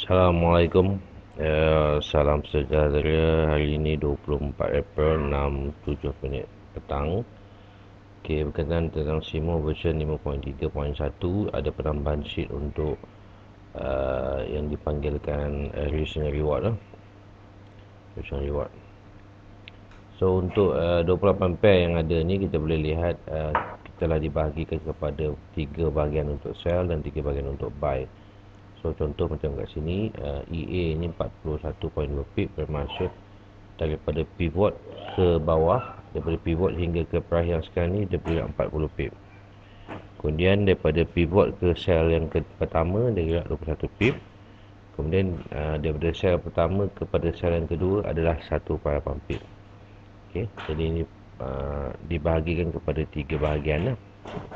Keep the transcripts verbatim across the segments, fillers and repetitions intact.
Assalamualaikum. Ya, salam sejahtera. Hari ini dua puluh empat April enam tujuh minit petang. Okey, berkenaan tentang SIMO version lima titik tiga titik satu, ada penambahan sheet untuk uh, yang dipanggilkan uh, recent reward lah. Recent reward. So untuk uh, dua puluh lapan pair yang ada ni, kita boleh lihat uh, kita telah dibahagikan kepada tiga bahagian untuk sell dan tiga bahagian untuk buy. So contoh macam kat sini, uh, E A ni empat puluh satu perpuluhan dua pip bermaksud daripada pivot ke bawah, daripada pivot hingga ke price yang sekarang ni dia bergerak empat puluh pip. Kemudian daripada pivot ke sell yang ke pertama dia gerak dua puluh satu pip. Kemudian uh, daripada sell pertama kepada sell yang kedua adalah satu perpuluhan lapan pip. Okey, jadi ini uh, dibahagikan kepada tiga bahagian lah.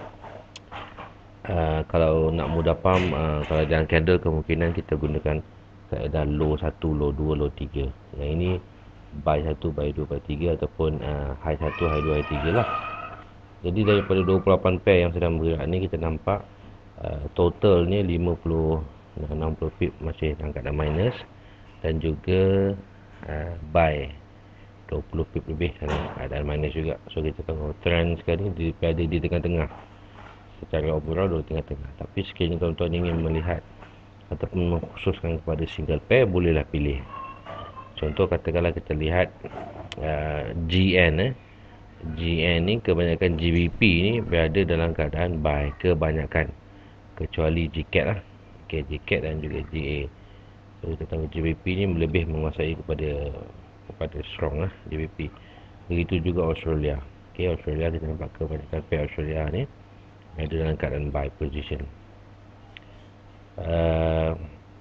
Uh, kalau nak mudah faham, uh, kalau dalam candle kemungkinan kita gunakan kaedah low satu, low dua, low tiga. Yang ini buy satu, buy dua, buy tiga ataupun uh, high satu, high dua, high tiga lah. Jadi daripada dua puluh lapan pair yang sedang bergerak ni, kita nampak uh, total ni lima puluh, enam puluh pip masih dalam keadaan minus, dan juga uh, buy dua puluh pip lebih dalam keadaan minus juga. So kita tengok trend sekarang ni berada di tengah-tengah. Secara overall dua tengah-tengah. Tapi sekiranya tuan-tuan ingin melihat ataupun mengkhususkan kepada single pair, bolehlah pilih. Contoh katakanlah kita lihat uh, G N eh. G N ni kebanyakan G B P ni berada dalam keadaan buy kebanyakan, kecuali G C A T lah. Okay, G C A T dan juga G A. So kita tahu G B P ni lebih menguasai kepada kepada strong lah G B P. Begitu juga Australia. Okay, Australia kita nampak kebanyakan pair Australia ni ada dalam keadaan buy position. Uh,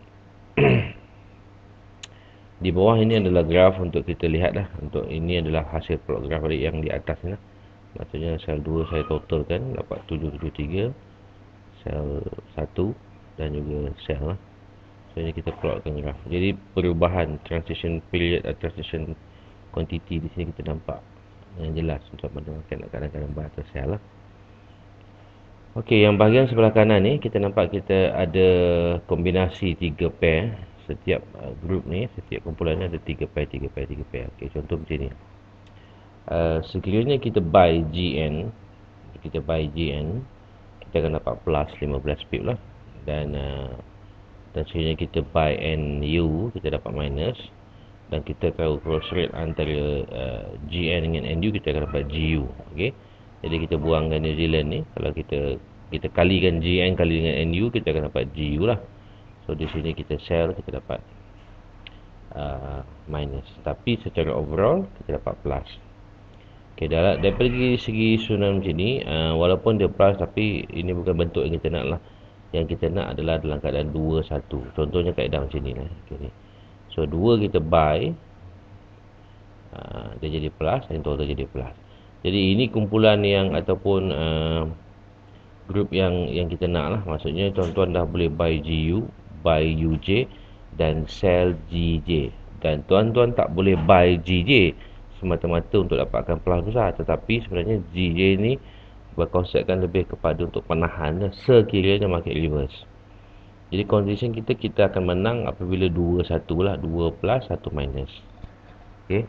di bawah ini adalah graf untuk kita lihat lah. Untuk ini adalah hasil plot graf yang di atas ni lah. Maksudnya sel dua saya totalkan dapat tujuh tujuh tiga, sel satu dan juga sel lah. So ini kita plotkan graf. Jadi perubahan transition period atau transition quantity di sini kita nampak yang jelas untuk menentukan kadang-kadang buy atau sell lah. Okey, yang bahagian sebelah kanan ni kita nampak kita ada kombinasi tiga pair. Setiap uh, grup ni, setiap kumpulan ni ada tiga pair, tiga pair, tiga pair. Okey, contoh macam ni. Uh, sekiranya kita buy G N, kita buy G N, kita akan dapat plus lima belas pip lah. Dan uh, dan sekiranya kita buy N U, kita dapat minus. Dan kita tahu cross rate antara uh, G N dengan N U, kita akan dapat G U. Okey. Jadi kita buangkan New Zealand ni, kalau kita kita kalikan G N kali dengan N U, kita akan dapat G U lah. So di sini kita sell, kita dapat uh, minus. Tapi secara overall kita dapat plus. Okey, daripada segi susunan macam ni, uh, walaupun dia plus, tapi ini bukan bentuk yang kita nak lah. Yang kita nak adalah dalam keadaan dua satu. Contohnya kaedah macam ni lah. Okay, ni. So dua kita buy, uh, dia jadi plus, dan total jadi plus. Jadi ini kumpulan yang ataupun uh, grup yang yang kita nak lah. Maksudnya tuan-tuan dah boleh buy G U, buy U J dan sell G J. Dan tuan-tuan tak boleh buy G J semata-mata untuk dapatkan plus besar. Tetapi sebenarnya G J ni berkonsepkan lebih kepada untuk penahan sekiranya market reverse. Jadi condition kita, kita akan menang apabila dua satu lah. dua plus, satu minus. Okay.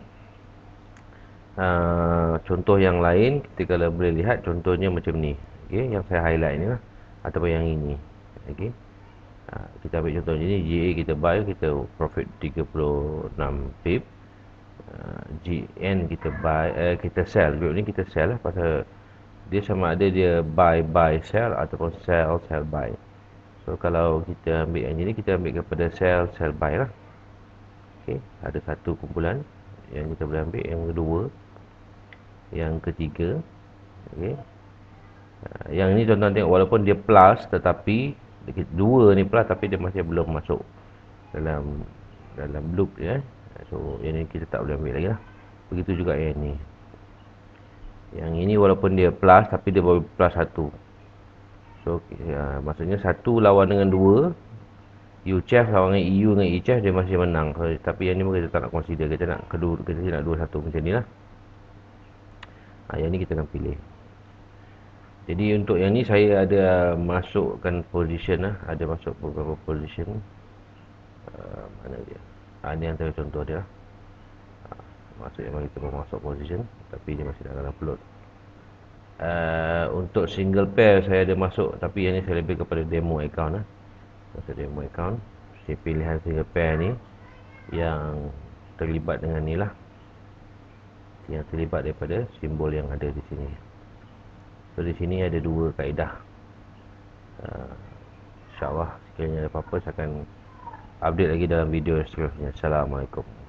Uh, contoh yang lain kita kalau boleh lihat, contohnya macam ni. Okey, yang saya highlight ni lah, ataupun yang ini. Okey, uh, kita ambil contoh ni, G A kita buy, kita profit tiga puluh enam pip. uh, G N kita buy, uh, kita sell. Group ni kita sell lah, pasal dia sama ada dia buy buy sell ataupun sell sell buy. So kalau kita ambil yang ini, kita ambil kepada sell sell buy lah. Okey, ada satu kumpulan yang kita boleh ambil, yang kedua, yang ketiga. Okey, uh, yang ini tuan-tuan tengok, walaupun dia plus, tetapi dua ni plus, tapi dia masih belum masuk dalam dalam loop ya. So yang ni kita tak boleh ambil lagi lah. Begitu juga yang ni. Yang ini walaupun dia plus, tapi dia baru plus satu. So uh, maksudnya satu lawan dengan dua, U C H F lawan dengan E U dengan E C H F, dia masih menang. So, tapi yang ni kita tak nak consider. Kita nak kedua, kita nak dua satu macam ni lah. Ha, yang ni kita akan pilih. Jadi untuk yang ni saya ada masukkan position lah. Ada masuk beberapa position. uh, mana dia, ha, ni antara contoh dia. Ha, maksudnya memang kita masuk position tapi dia masih dalam upload. Uh, untuk single pair saya ada masuk, tapi yang ni saya lebih kepada demo account lah. Masuk demo account, si pilihan single pair ni yang terlibat dengan ni lah, yang terlibat daripada simbol yang ada di sini. So di sini ada dua kaedah. uh, InsyaAllah sekiranya ada apa-apa saya akan update lagi dalam video seterusnya. Assalamualaikum.